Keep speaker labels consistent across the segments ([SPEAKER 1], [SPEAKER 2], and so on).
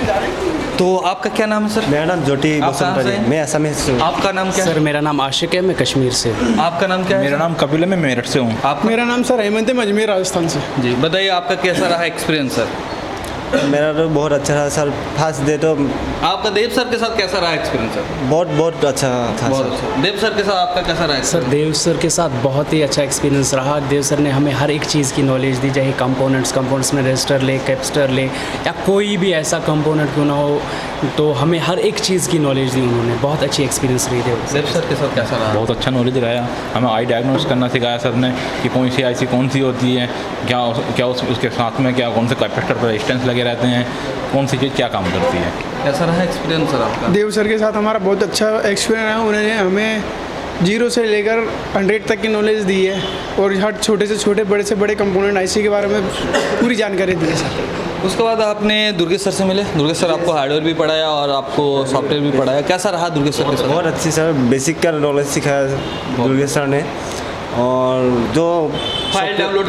[SPEAKER 1] तो आपका क्या नाम है सर?
[SPEAKER 2] मेरा नाम ज्योति बसंत है, मैं असम से हूँ।
[SPEAKER 1] आपका नाम क्या है?
[SPEAKER 3] सर मेरा नाम आशिक है, मैं कश्मीर से।
[SPEAKER 1] आपका नाम क्या है?
[SPEAKER 4] मेरा नाम कपिल है, मैं मेरठ से हूँ।
[SPEAKER 1] आप?
[SPEAKER 5] मेरा नाम सर हेमंत है, मैं अजमेर राजस्थान से।
[SPEAKER 1] जी बताइए आपका कैसा रहा एक्सपीरियंस सर?
[SPEAKER 2] मेरा तो बहुत अच्छा रहा सर। फर्स्ट डे तो
[SPEAKER 1] आपका देव सर के साथ कैसा रहा एक्सपीरियंस सर?
[SPEAKER 2] बहुत अच्छा था
[SPEAKER 1] बहुत
[SPEAKER 2] सर।
[SPEAKER 1] अच्छा। देव सर के साथ आपका कैसा रहा
[SPEAKER 3] सर देव सर के साथ बहुत ही अच्छा एक्सपीरियंस रहा। देव सर ने हमें हर एक चीज़ की नॉलेज दी, चाहे कंपोनेंट्स में रजिस्टर ले, कैपेसिटर ले, या कोई भी ऐसा कंपोनेंट क्यों ना हो, तो हमें हर एक चीज़ की नॉलेज दी उन्होंने। बहुत अच्छी एक्सपीरियंस रही देव
[SPEAKER 1] सर के साथ कैसा रहा?
[SPEAKER 4] बहुत अच्छा नॉलेज रहा। हमें आई डायग्नोस करना सिखाया सर ने कि कौन सी IC कौन सी होती है, क्या उसके साथ में क्या कौन से कैपेसिटर पर रेजिस्टेंस लगे रहते हैं, कौन सी चीज़ क्या काम करती है।
[SPEAKER 1] कैसा रहा एक्सपीरियंस सर आपका?
[SPEAKER 5] देव सर के साथ हमारा बहुत अच्छा एक्सपीरियंस रहा। उन्होंने हमें 0 से लेकर 100 तक की नॉलेज दी है, और हर छोटे से छोटे बड़े से बड़े कंपोनेंट IC के बारे में पूरी जानकारी दी है सर।
[SPEAKER 1] उसके बाद आपने दुर्गेश सर से मिले। दुर्गेश सर आपको हार्डवेयर भी पढ़ाया और आपको सॉफ्टवेयर भी पढ़ाया। कैसा रहा दुर्गेश सर के साथ?
[SPEAKER 2] बहुत अच्छी सर, बेसिक का नॉलेज सिखाया दुर्गेश सर ने। और जो
[SPEAKER 1] फाइल डाउनलोड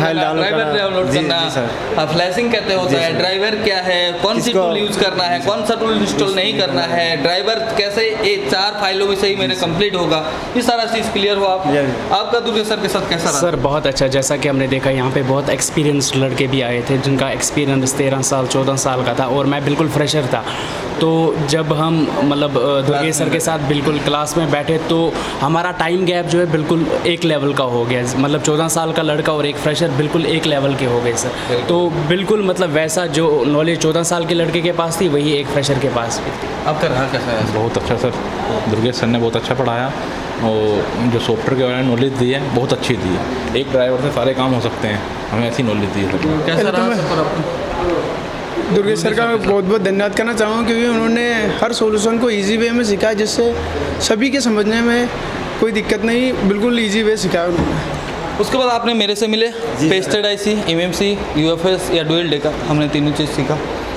[SPEAKER 1] करना, फ्लैशिंग कहते होता है, ड्राइवर क्या है, कौन सी टूल यूज़ करना है, कौन सा टूल इंस्टॉल नहीं करना है, ड्राइवर कैसे 4 फाइलों में से ही मेरे कंप्लीट होगा, ये सारा चीज़ क्लियर हुआ। आपका दुर्गेश सर के साथ कैसा रहा?
[SPEAKER 3] सर बहुत अच्छा। जैसा कि हमने देखा यहाँ पे बहुत एक्सपीरियंस्ड लड़के भी आए थे जिनका एक्सपीरियंस 13 साल 14 साल का था, और मैं बिल्कुल फ्रेशर था। तो जब हम मतलब दुर्गेश सर के साथ बिल्कुल क्लास में बैठे तो हमारा टाइम गैप जो है बिल्कुल एक लेवल का हो गया। मतलब 14 साल का लड़का और एक फ्रेशर बिल्कुल एक लेवल के हो गए सर। तो बिल्कुल मतलब वैसा जो नॉलेज 14 साल के लड़के के पास थी वही एक फ्रेशर के पास भी थी।
[SPEAKER 1] आपका रहा कैसा है?
[SPEAKER 4] बहुत अच्छा सर, दुर्गेश सर ने बहुत अच्छा पढ़ाया, और जो सॉफ्टवेयर के बारे में नॉलेज दी है बहुत अच्छी दी है। एक ड्राइवर से सारे काम हो सकते हैं, हमें ऐसी नॉलेज दी है।
[SPEAKER 1] कैसा रहा सर आपको?
[SPEAKER 5] दुर्गेश सर का मैं बहुत बहुत धन्यवाद करना चाहूँगा, क्योंकि उन्होंने हर सॉल्यूशन को इजी वे में सिखाया, जिससे सभी के समझने में कोई दिक्कत नहीं, बिल्कुल इजी वे सिखाया उन्होंने।
[SPEAKER 1] उसके बाद आपने मेरे से मिले। पेस्टेड IC, MMC, UFS या डुअल डेका, हमने तीनों चीज़ सीखा।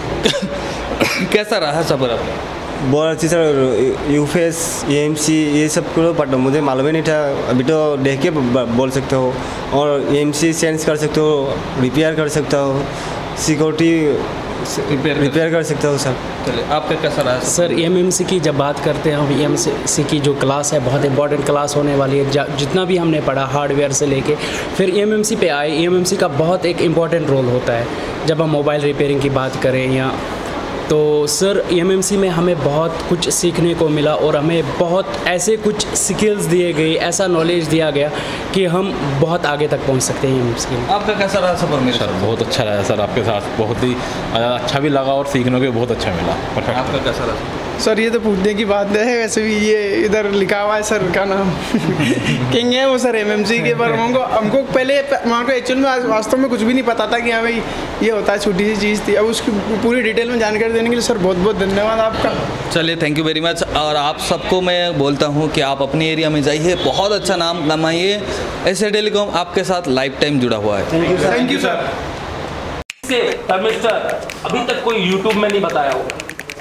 [SPEAKER 1] कैसा रहा सफर आपका?
[SPEAKER 2] बहुत अच्छी सर। UFS, AMC ये सब को पता मुझे मालूम ही नहीं था। अभी तो देख के बोल सकते हो, और AMC सेंस कर सकते हो, रिपेयर कर सकता हो, सिक्योरिटी रिपेयर कर सकता हो सर।
[SPEAKER 1] चलिए आपका कैसा रहा
[SPEAKER 3] सर? MMC की जब बात करते हैं हम, MMC की जो क्लास है बहुत इंपॉर्टेंट क्लास होने वाली है। जितना भी हमने पढ़ा हार्डवेयर से लेके फिर MMC पे आए। MMC का बहुत एक इम्पॉर्टेंट रोल होता है जब हम मोबाइल रिपेयरिंग की बात करें या तो सर MMC में हमें बहुत कुछ सीखने को मिला, और हमें बहुत ऐसे कुछ स्किल्स दिए गए, ऐसा नॉलेज दिया गया कि हम बहुत आगे तक पहुंच सकते हैं MMC में।
[SPEAKER 1] आपका कैसा रहा सफर मेरे
[SPEAKER 4] सर? बहुत अच्छा रहा सर आपके साथ, बहुत ही अच्छा भी लगा और सीखने को बहुत अच्छा मिला। परफेक्ट।
[SPEAKER 1] आपका कैसा रहा?
[SPEAKER 5] सर ये तो पूछने की बात है, वैसे भी ये इधर लिखा हुआ है सर का नाम किंग है वो सर MMC के। पर हमको पहले एक्चुअल में वास्तव में कुछ भी नहीं पता था कि हाँ भाई ये होता है, छोटी सी चीज़ थी। अब उसकी पूरी डिटेल में जानकारी देने के लिए सर बहुत बहुत धन्यवाद आपका।
[SPEAKER 1] चलिए थैंक यू वेरी मच। और आप सबको मैं बोलता हूँ कि आप अपने एरिया में जाइए, बहुत अच्छा नाम कमाइए। एसए टेलीकॉम आपके साथ लाइफ टाइम जुड़ा हुआ है।
[SPEAKER 5] Thank you sir.
[SPEAKER 6] मिस्टर अभी तक कोई YouTube में नहीं बताया होगा।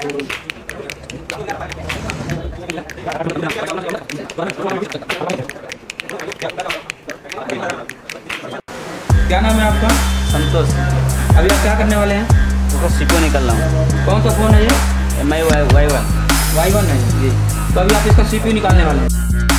[SPEAKER 1] क्या नाम है आपका?
[SPEAKER 7] संतोष।
[SPEAKER 1] अभी आप क्या करने वाले हैं?
[SPEAKER 7] तो CPU निकल रहा हूँ।
[SPEAKER 1] कौन सा फ़ोन है ये?
[SPEAKER 7] MI Y1
[SPEAKER 1] Y1 है जी। तो अभी आप इसका CPU निकालने वाले हैं।